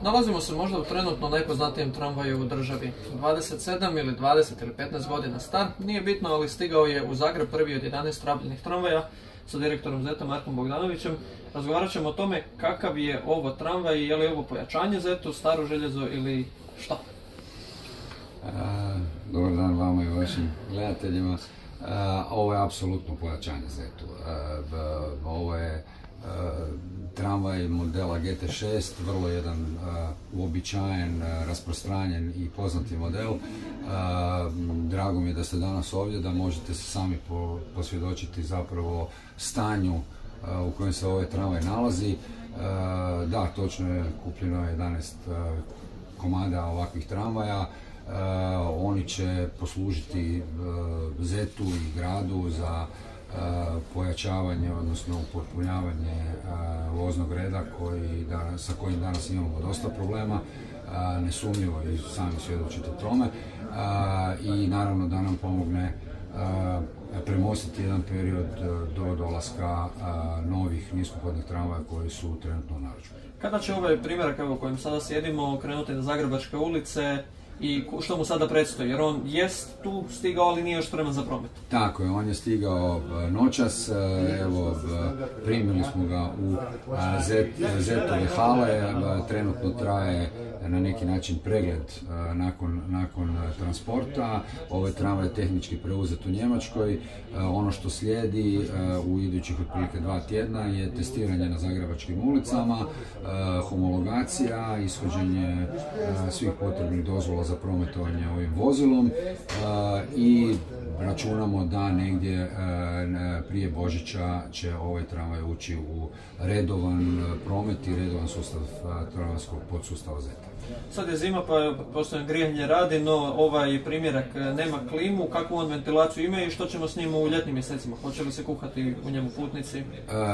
Nalazimo se možda u trenutno najpoznatijem tramvaju u državi. 27 ili 20 ili 15 godina star, nije bitno, ali stigao je u Zagreb prvi od 11 rabljenih tramvaja sa direktorom ZET-a Markom Bogdanovićem. Razgovarat ćemo o tome kakav je ovo tramvaj i je li ovo pojačanje ZET-u, staro željezo ili šta? Dobar dan vama i vašim gledateljima. Ovo je apsolutno pojačanje ZET-u. Ovo je tramvaj modela GT6, vrlo jedan uobičajen, rasprostranjen i poznati model. Drago mi je da ste danas ovdje, da možete se sami posvjedočiti zapravo stanju u kojem se ovaj tramvaj nalazi. Da, točno je, kupljeno je 11 komada ovakvih tramvaja. Oni će poslužiti ZET-u i gradu za pojačavanje, odnosno upotpunjavanje voznog reda sa kojim danas imamo dosta problema, nesumnjivo i sami svjedočite tome, i naravno da nam pomogne premostiti jedan period do dolaska novih niskopodnih tramvaja koji su trenutno u narudžbi. Kada će ovaj primjerak u kojem sada sjedimo krenuti na Zagrebačke ulice i što mu sada predstoji, jer on jest tu stigao, ali nije još spreman za promet? Tako je, on je stigao noćas, evo, primili smo ga u ZET-ove hale, trenutno traje na neki način pregled nakon transporta. Ovaj tramvaj je tehnički preuzet u Njemačkoj. Ono što slijedi u idućih otprilike 2 tjedna je testiranje na zagrebačkim ulicama, homologacija, ishođenje svih potrebnih dozvola za prometovanje ovim vozilom i računamo da negdje prije Božića će ovaj tramvaj ući u redovan promet i redovan sustav tramvajskog podsustava ZET-a. Sad je zima pa postoje grijanje radi, no ovaj primjerak nema klimu. Kakvu on ventilaciju ima i što ćemo s njim u ljetnim mjesecima? Hoće li se kuhati u njemu putnici?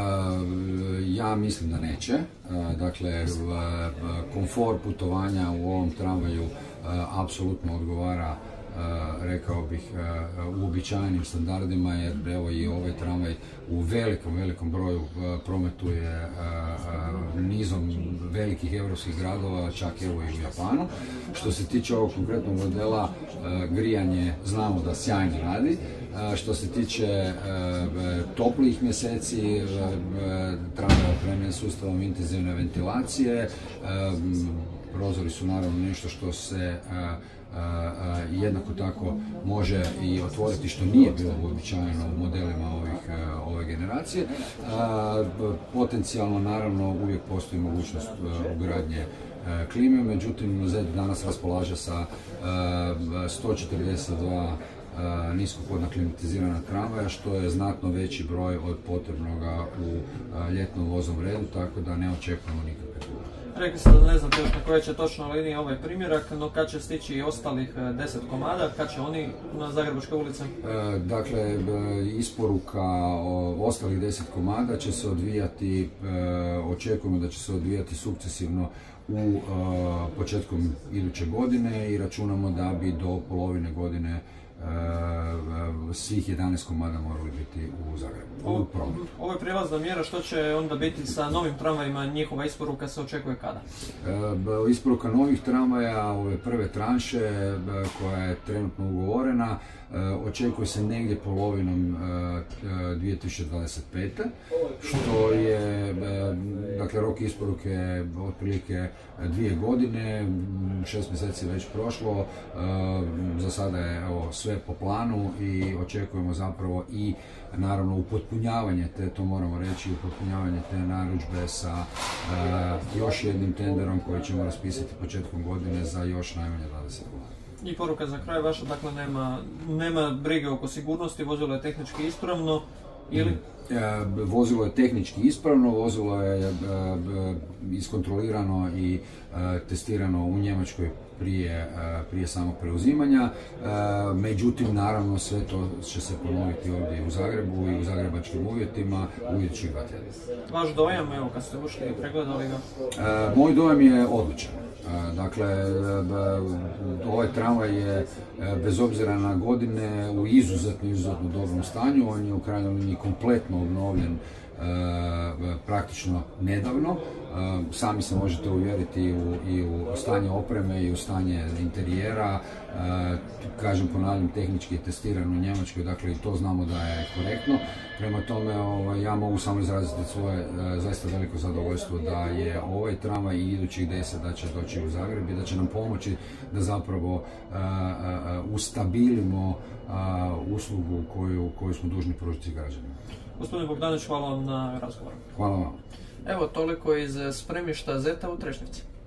Ja mislim da neće. Dakle, komfor putovanja u ovom tramvaju apsolutno odgovara, rekao bih, uobičajenim standardima, jer evo i ovaj tramvaj u velikom broju prometuje nizom velikih europskih gradova, čak evo i u Japanu. Što se tiče ovog konkretnog modela, grijanje znamo da sjajno radi. Što se tiče toplijih mjeseci, tramvaj je opremljen sustavom intenzivne ventilacije. Prozori su naravno nešto što se jednako tako može i otvoriti, što nije bilo uobičajeno u modelima ove generacije. Potencijalno naravno uvijek postoji mogućnost ugradnje klime, međutim ZET danas raspolaže sa 142 niskopodna klimatizirana tramvaja, što je znatno veći broj od potrebnoga u ljetnom voznom redu, tako da ne očekujemo nikakve probleme. Rekli ste da ne znate još na koje će točno liniji ovaj primjerak, no kad će stići i ostalih 10 komada, kad će oni na Zagrebačke ulice? Dakle, isporuka ostalih 10 komada će se odvijati, očekujemo da će se odvijati sukcesivno u početkom iduće godine i računamo da bi do polovine godine svih 11 komada morali biti u Zagrebu. Ovo je prijelazna mjera, što će onda biti sa novim tramvajima, njihova isporuka se očekuje kada? Isporuka novih tramvaja, ove prve tranše koja je trenutno ugovorena, očekuje se negdje polovinom 2025. Što je, dakle, rok isporuke otprilike 2 godine, 6 mjeseci je već prošlo, za sada je sve po planu i očekujemo zapravo i naravno upotpunjavanje to moramo reći, upotpunjavanje te narudžbe sa još jednim tenderom koji ćemo raspisati početkom godine za još najmanje 20 godina. I poruka za kraj vaša, dakle nema brige oko sigurnosti, vozilo je tehnički ispravno ili? Vozilo je tehnički ispravno, vozilo je iskontrolirano i testirano u Njemačkoj prije samog preuzimanja. Međutim, naravno, sve to će se ponoviti ovdje u Zagrebu i u zagrebačkim uvjetima u idućih 2 tjedna. Vaš dojam, evo, kad ste ušli i pregledali ga? Moj dojam je odličan. Dakle, ovaj tramvaj je, bez obzira na godine, u izuzetno dobrom stanju. On je u krajnjoj liniji kompletno obnovljen praktično nedavno. Sami se možete uvjeriti i u stanje opreme i u stanje interijera. Kažem, ponavljam, tehnički je testiran u Njemačkoj, dakle i to znamo da je korektno. Prema tome, ja mogu samo izraziti svoje zaista veliko zadovoljstvo da je ovaj tramvaj i idućih 10 da će doći u Zagreb i da će nam pomoći da zapravo ustabilimo uslugu koju smo dužni pružiti građanima. Gospodine Bogdanović, hvala vam na razgovoru. Hvala vam. Evo, toliko iz spremišta Zeta u Trešnjevci.